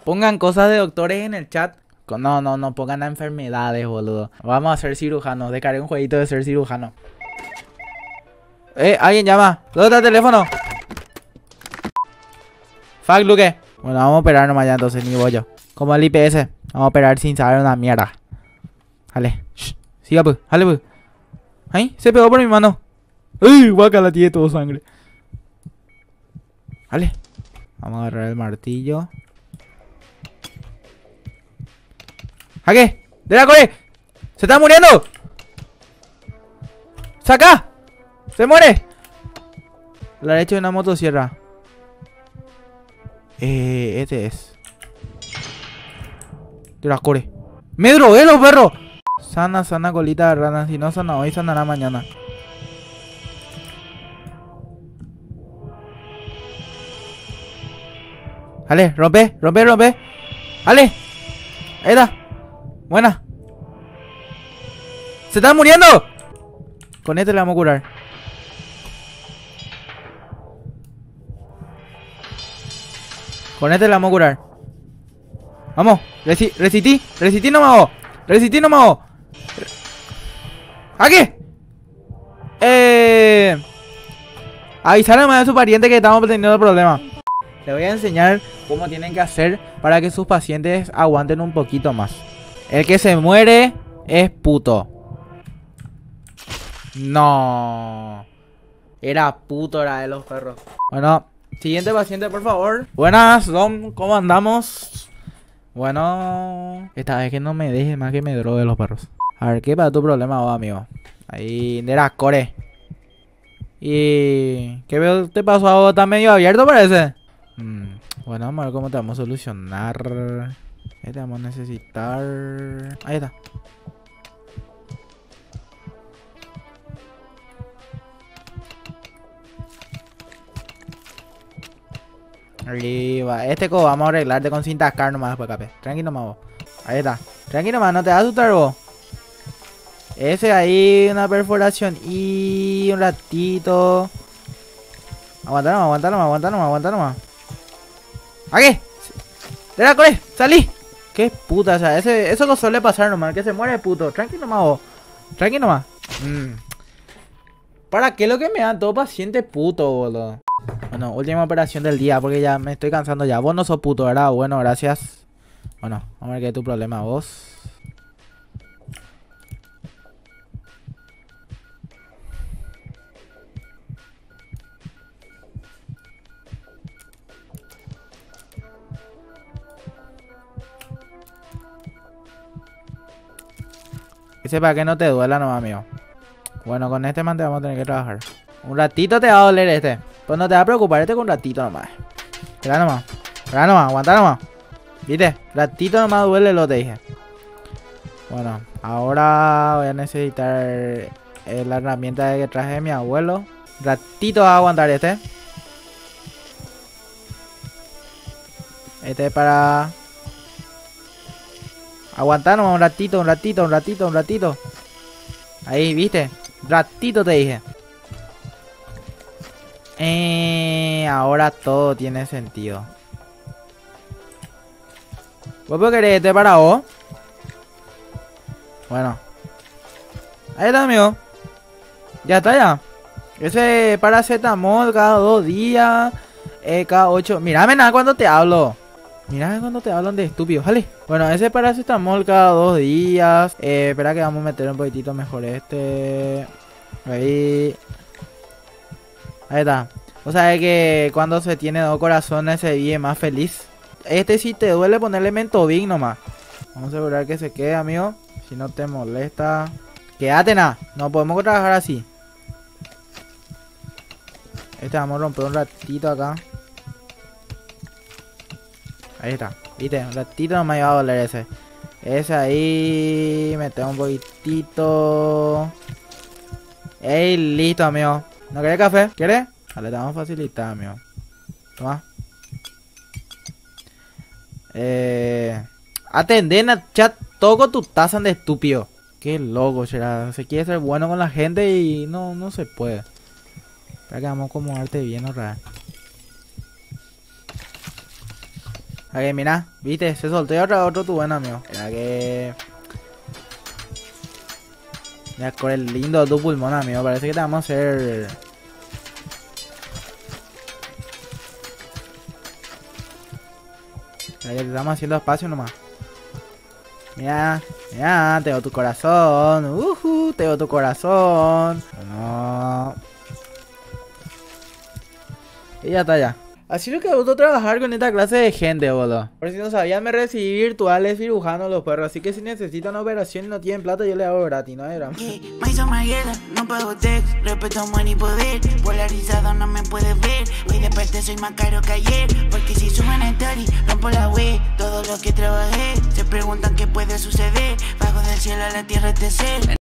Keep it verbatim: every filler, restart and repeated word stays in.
Pongan cosas de doctores en el chat. No, no, no pongan enfermedades, boludo. Vamos a ser cirujanos. Descargué un jueguito de ser cirujano. Eh, alguien llama. ¿Dónde está el teléfono? Fuck, Luque. Bueno, vamos a operar nomás ya entonces, ni voy yo. Como el I P S. Vamos a operar sin saber una mierda. Dale. Shh. Siga, pues. Dale, pues. Ay, se pegó por mi mano. Uy, guacala, tiene todo sangre. Dale. Vamos a agarrar el martillo. ¡Jaque! ¡De la core! ¡Se está muriendo! ¡Saca! ¡Se muere! La derecha de una motosierra. Eh, este es. De la core. ¡Me drogué los perros! Sana, sana colita de rana. Si no sana hoy, sanará mañana. Dale, rompe, rompe, rompe. Dale. Ahí está. Buena. ¡Se están muriendo! Con este le vamos a curar. Con este le vamos a curar. Vamos. Resi resistí. Resistí nomás vos. Resistí nomás vos. ¿Aquí? Eh... Avisarle más a su pariente que estamos teniendo problemas. Le voy a enseñar cómo tienen que hacer para que sus pacientes aguanten un poquito más. El que se muere es puto. No. Era puto, era de los perros. Bueno, siguiente paciente, por favor. Buenas, Dom, ¿cómo andamos? Bueno, esta vez que no me deje más que me drogue los perros. A ver, ¿qué para tu problema vos, amigo? Ahí, de la core. Y... ¿qué veo te pasó a vos? ¿Está medio abierto, parece? Hmm, bueno, vamos a ver cómo te vamos a solucionar. Este vamos a necesitar... ahí está. Arriba. Este codo vamos a arreglarte con cinta car nomás después, cape. Tranquilo nomás vos. Ahí está. Tranquilo nomás, no te vas a asustar vos. Ese ahí, una perforación y un ratito. Aguanta nomás, aguanta nomás, aguanta nomás, aguanta nomás. ¿Aquí? ¡De la core! ¡Salí! ¡Qué puta! O sea, ese, eso no suele pasar nomás, que se muere puto. Tranquilo nomás vos. Tranquilo nomás. Mm. ¿Para qué lo que me dan todo paciente puto, boludo? Bueno, última operación del día porque ya me estoy cansando ya. Vos no sos puto, ¿verdad? Bueno, gracias. Bueno, vamos a ver qué es tu problema vos. Ese para que no te duela nomás, amigo. Bueno, con este man te vamos a tener que trabajar. Un ratito te va a doler este. Pues no te va a preocupar, este con un ratito nomás. Espera nomás. Espera nomás, aguanta nomás. ¿Viste? Ratito nomás duele, lo te dije. Bueno, ahora voy a necesitar eh, la herramienta que traje de mi abuelo. Ratito va a aguantar este. Este es para... aguantar nomás un ratito, un ratito, un ratito, un ratito. Ahí, ¿viste? Ratito te dije. Eh, ahora todo tiene sentido. ¿Vos puedo querer este para vos? Bueno. Ahí está, amigo. Ya está, ya. Ese paracetamol cada dos días. Eh, cada ocho. Mírame nada cuando te hablo. Mírame cuando te hablan de estúpido. Jale. Bueno, ese paracetamol cada dos días. Eh, espera que vamos a meter un poquitito mejor este. Ahí. Ahí está. O sea, es que cuando se tiene dos corazones se vive más feliz. Este si te duele ponerle Mentobin nomás. Vamos a asegurar que se quede, amigo. Si no te molesta. Quédate nada. No podemos trabajar así. Este vamos a romper un ratito acá. Ahí está. Viste, un ratito no me iba a doler ese. Ese ahí. Metemos un poquitito. Ey, listo, amigo. ¿No querés café? ¿Quieres? Vale, te vamos a facilitar, amigo. Toma. Eh... Atenden a chat todo con tu taza de estúpido. Qué loco, será. Se quiere ser bueno con la gente y no, no se puede. Espera que vamos a acomodarte bien, otra vez. A que mira, viste, se soltó otro, otro tu bueno, amigo. Era que... Mira, con el lindo tu pulmón, amigo. Parece que te vamos a hacer... Mira, que te estamos haciendo espacio nomás. Mira, mira, tengo tu corazón. Uh, tengo tu corazón. No. Y ya está ya. Así lo que me gustó trabajar con esta clase de gente, boludo. Por si no sabían, me recibí virtuales cirujano los perros. Así que si necesitan una operación y no tienen plata, yo les hago gratis, no hay drama. No pago text, respeto, amor y poder. Polarizado no me puedes ver. Hoy desperté soy más caro que ayer. Porque si suben el story, rompo la web. Todo lo que trabajé, se preguntan qué puede suceder. Bajo del cielo a la tierra este ser.